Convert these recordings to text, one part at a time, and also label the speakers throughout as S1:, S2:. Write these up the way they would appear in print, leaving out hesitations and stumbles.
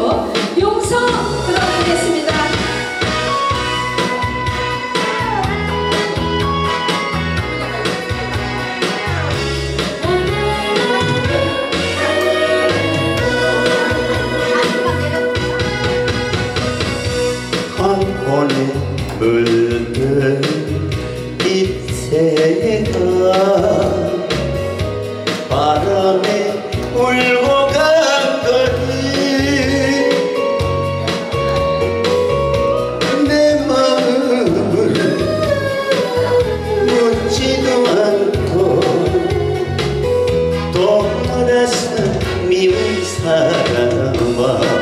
S1: 듀오 용서 들어보겠습니다.
S2: 황혼에 물든 잎새가 바람에 울고 갔더니 내 마음을 묻지도 않고 돌아서 미운 사람아,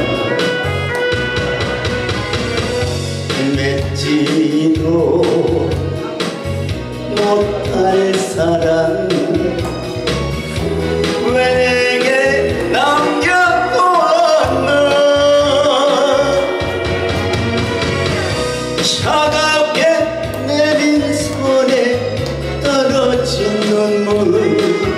S2: 맺지도 못할 사랑 왜 내게 남겨두었나. 차갑게 내린 손에 떨어진 눈물,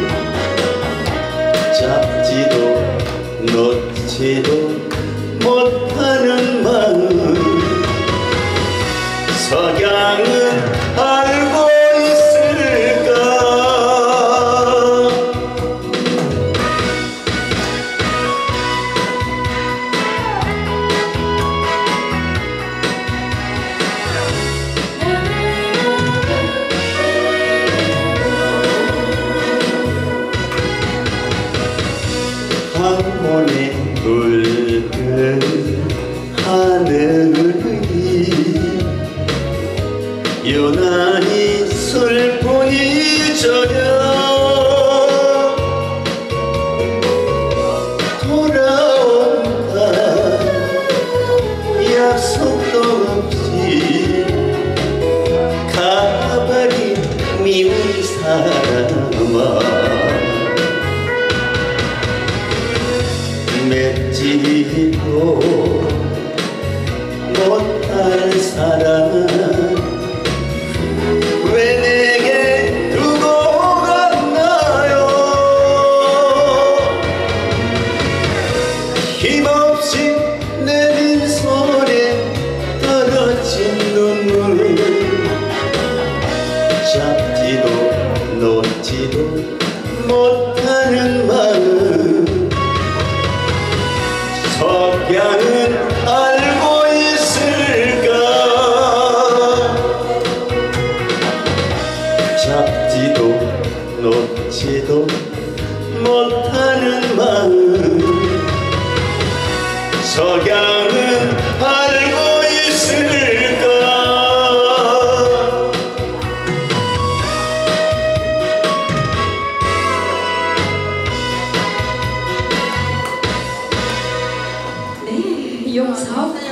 S2: 잡지도 놓지도 못하는 마음, 석양은 알고 있을까. 황혼에 붉은 하늘이 유난히 슬프니 저녁 돌아온다 약속도 없이 가버린 미운 사람아, 맺지도 못할 사랑 왜 내게 두고 갔나요. 힘없이 내린 손에 떨어진 눈물, 잡지도 놓지도 못하는 마음, 석양은 알고 있을까. 잡지도 놓지도 못하는 마음, 석양은 알고 있을까.
S1: 네, 용서